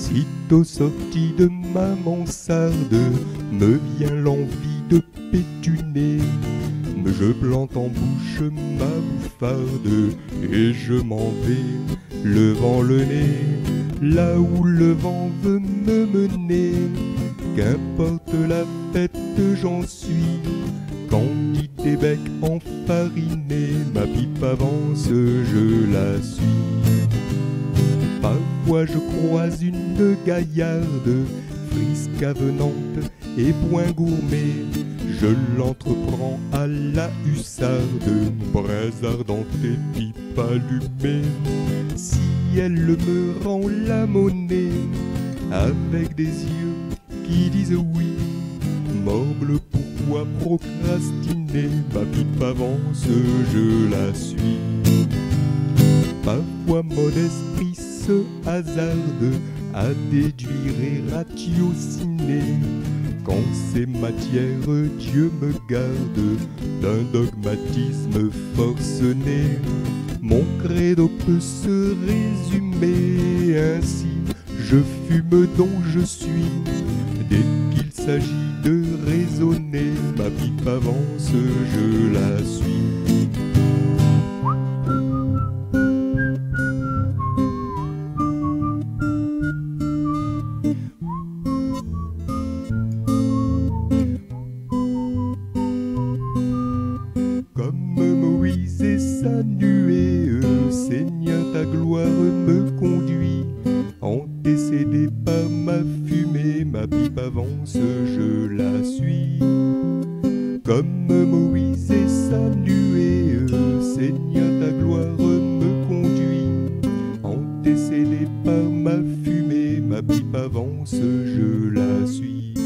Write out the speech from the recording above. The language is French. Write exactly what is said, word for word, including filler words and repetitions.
Sitôt sorti de ma mansarde, me vient l'envie de pétuner. Je plante en bouche ma bouffarde et je m'en vais, levant le nez, là où le vent veut me mener. Qu'importe la fête, j'en suis candide et bec enfariné. Ma pipe avance, je la suis. Parfois je croise une gaillarde, frisque avenante et point gourmet. Je l'entreprends à la hussarde, braise ardente et pipe allumée. Si elle me rend la monnaie, avec des yeux qui disent oui, morble pourquoi procrastiner? Ma pipe avance, je la suis. Parfois mon esprit se hasarde à déduire et ratiociner. Quand ces matières, Dieu me garde d'un dogmatisme forcené. Mon credo peut se résumer ainsi: je fume dont je suis. Dès qu'il s'agit de raisonner, ma pipe avance, je la suis. Comme Moïse et sa nuée, Seigneur ta gloire me conduit. Antécédé par ma fumée, ma pipe avance, je la suis. Comme Moïse et sa nuée, Seigneur ta gloire me conduit. Antécédé par ma fumée, ma pipe avance, je la suis.